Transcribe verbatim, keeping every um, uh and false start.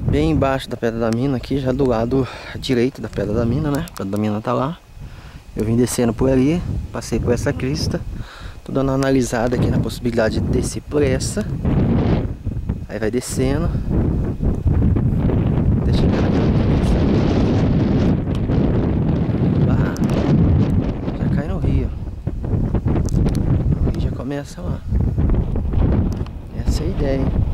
bem embaixo da Pedra da Mina aqui, já do lado direito da Pedra da Mina, né? A Pedra da Mina tá lá. Eu vim descendo por ali, passei por essa crista. Tô dando uma analisada aqui na possibilidade de descer por essa. Aí vai descendo até chegar naquela crista. Lá, já cai no rio. O rio já começa lá. Essa é a ideia, hein?